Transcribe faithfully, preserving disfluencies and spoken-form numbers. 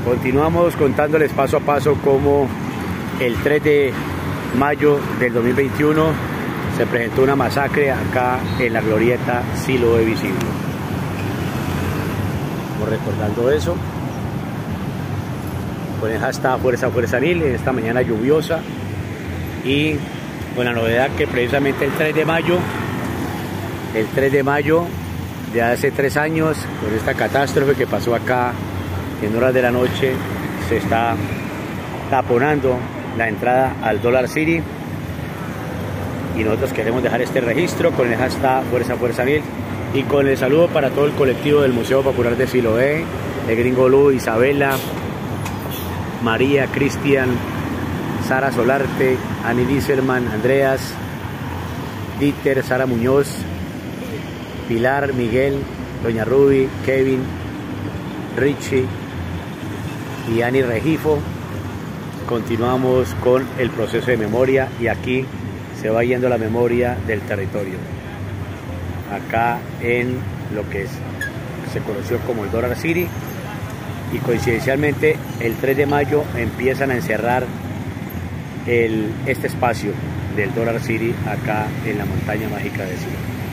Continuamos contándoles paso a paso cómo el tres de mayo del dos mil veintiuno se presentó una masacre acá en la glorieta Siloé Visible. Estamos recordando eso con el hashtag Fuerza Fuerza Mil en esta mañana lluviosa, y con la novedad que precisamente el tres de mayo, el tres de mayo de hace tres años, con esta catástrofe que pasó acá en horas de la noche, se está taponando la entrada al Dollar City, y nosotros queremos dejar este registro con el hashtag Fuerza Fuerza Mil y con el saludo para todo el colectivo del Museo Popular de Siloé, el Gringo Lu, Isabela, María, Cristian, Sara Solarte, Ani Dieselman, Andreas, Dieter, Sara Muñoz, Pilar, Miguel, Doña Ruby, Kevin, Richie y Ani Regifo. Continuamos con el proceso de memoria, y aquí se va yendo la memoria del territorio. Acá en lo que es, se conoció como el Dollar City, y coincidencialmente el tres de mayo empiezan a encerrar el, este espacio del Dollar City acá en la montaña mágica de Siloé.